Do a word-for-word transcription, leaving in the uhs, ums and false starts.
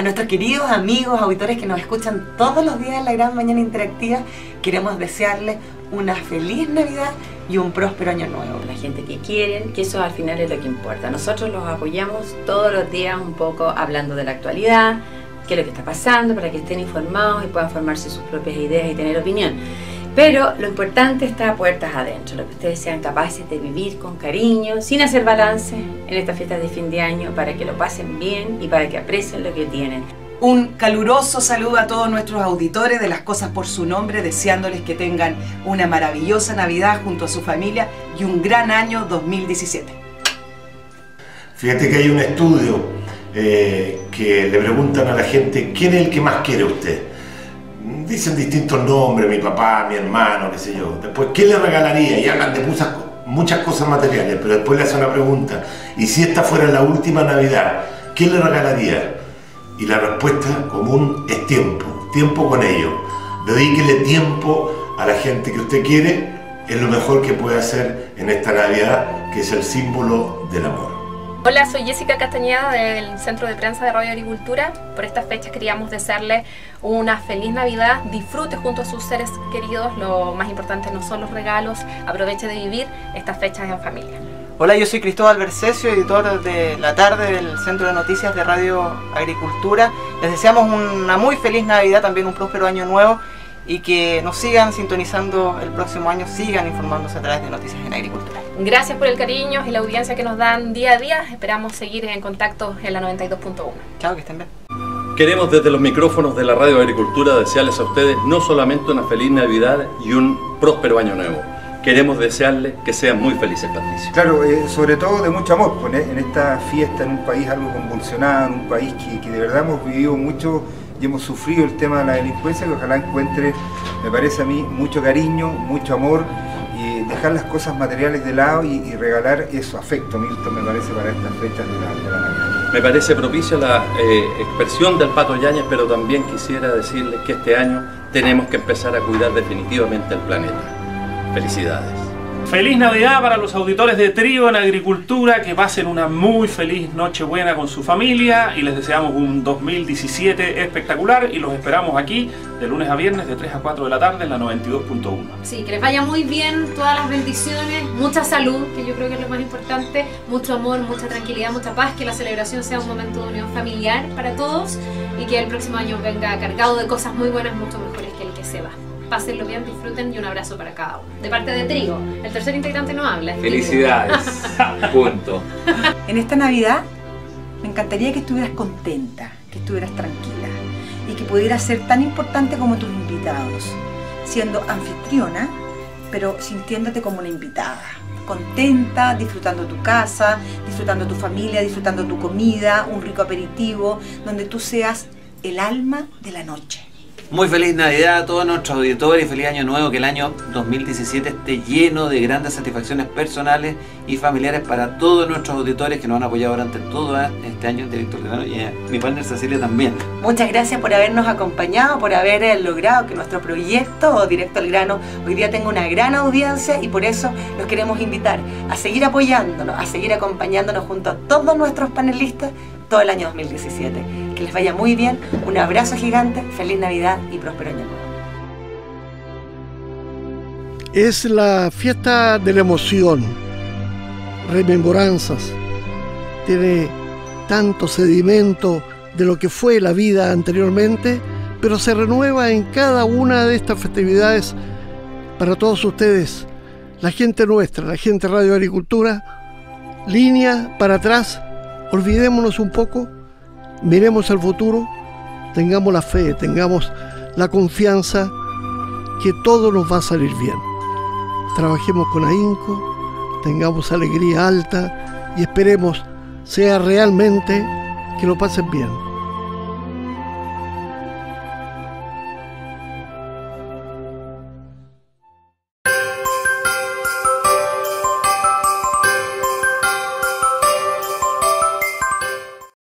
nuestros queridos amigos, auditores que nos escuchan todos los días en la Gran Mañana Interactiva, queremos desearles una feliz Navidad y un próspero año nuevo. La gente que quieren, que eso al final es lo que importa. Nosotros los apoyamos todos los días un poco hablando de la actualidad, qué es lo que está pasando, para que estén informados y puedan formarse sus propias ideas y tener opinión. Pero lo importante está a puertas adentro, lo que ustedes sean capaces de vivir con cariño, sin hacer balance en estas fiestas de fin de año, para que lo pasen bien y para que aprecien lo que tienen. Un caluroso saludo a todos nuestros auditores de Las Cosas por su Nombre, deseándoles que tengan una maravillosa Navidad junto a su familia y un gran año dos mil diecisiete. Fíjate que hay un estudio eh, que le preguntan a la gente ¿quién es el que más quiere a usted? Dicen distintos nombres, mi papá, mi hermano, qué sé yo. Después, ¿qué le regalaría? Y hablan de muchas, muchas cosas materiales, pero después le hacen una pregunta. ¿Y si esta fuera la última Navidad, qué le regalaría? Y la respuesta común es tiempo, tiempo con ellos. Dedíquele tiempo a la gente que usted quiere, es lo mejor que puede hacer en esta Navidad, que es el símbolo del amor. Hola, soy Jessica Castañeda del Centro de Prensa de Radio Agricultura. Por estas fechas queríamos desearle una feliz Navidad, disfrute junto a sus seres queridos, lo más importante no son los regalos, aproveche de vivir estas fechas en familia. Hola, yo soy Cristóbal Bercesio, editor de La Tarde del Centro de Noticias de Radio Agricultura. Les deseamos una muy feliz Navidad, también un próspero año nuevo y que nos sigan sintonizando el próximo año, sigan informándose a través de Noticias en Agricultura. Gracias por el cariño y la audiencia que nos dan día a día. Esperamos seguir en contacto en la noventa y dos punto uno. Chao, que estén bien. Queremos desde los micrófonos de la Radio Agricultura desearles a ustedes no solamente una feliz Navidad y un próspero año nuevo. Queremos desearles que sean muy felices, Patricio. Claro, eh, sobre todo de mucho amor, pues, en esta fiesta, en un país algo convulsionado, en un país que, que de verdad hemos vivido mucho y hemos sufrido el tema de la delincuencia, que ojalá encuentre, me parece a mí, mucho cariño, mucho amor, y dejar las cosas materiales de lado y, y regalar eso, afecto, Milton, me parece, para estas fechas de la, de la Navidad. Me parece propicia la eh, expresión del Pato Yáñez, pero también quisiera decirles que este año tenemos que empezar a cuidar definitivamente el planeta. Felicidades. Feliz Navidad para los auditores de Trío en Agricultura, que pasen una muy feliz Nochebuena con su familia y les deseamos un dos mil diecisiete espectacular y los esperamos aquí de lunes a viernes de tres a cuatro de la tarde en la noventa y dos punto uno. Sí, que les vaya muy bien, todas las bendiciones, mucha salud, que yo creo que es lo más importante, mucho amor, mucha tranquilidad, mucha paz, que la celebración sea un momento de unión familiar para todos y que el próximo año venga cargado de cosas muy buenas, mucho mejores que el que se va. Pásenlo bien, disfruten y un abrazo para cada uno. De parte de Trigo, el tercer integrante no habla. Felicidades. Punto. En esta Navidad me encantaría que estuvieras contenta, que estuvieras tranquila y que pudieras ser tan importante como tus invitados, siendo anfitriona, pero sintiéndote como una invitada. Contenta, disfrutando tu casa, disfrutando tu familia, disfrutando tu comida, un rico aperitivo, donde tú seas el alma de la noche. Muy feliz Navidad a todos nuestros auditores y feliz año nuevo, que el año dos mil diecisiete esté lleno de grandes satisfacciones personales y familiares para todos nuestros auditores que nos han apoyado durante todo este año en Directo Grano y a mi partner Cecilia también. Muchas gracias por habernos acompañado, por haber logrado que nuestro proyecto Directo al Grano hoy día tenga una gran audiencia y por eso los queremos invitar a seguir apoyándonos, a seguir acompañándonos junto a todos nuestros panelistas todo el año dos mil diecisiete. Que les vaya muy bien, un abrazo gigante, feliz Navidad y próspero año nuevo. Es la fiesta de la emoción, rememoranzas, tiene tanto sedimento de lo que fue la vida anteriormente, pero se renueva en cada una de estas festividades para todos ustedes, la gente nuestra, la gente Radio Agricultura. Línea para atrás, olvidémonos un poco, miremos al futuro, tengamos la fe, tengamos la confianza que todo nos va a salir bien. Trabajemos con ahínco, tengamos alegría alta y esperemos sea realmente que lo pasen bien.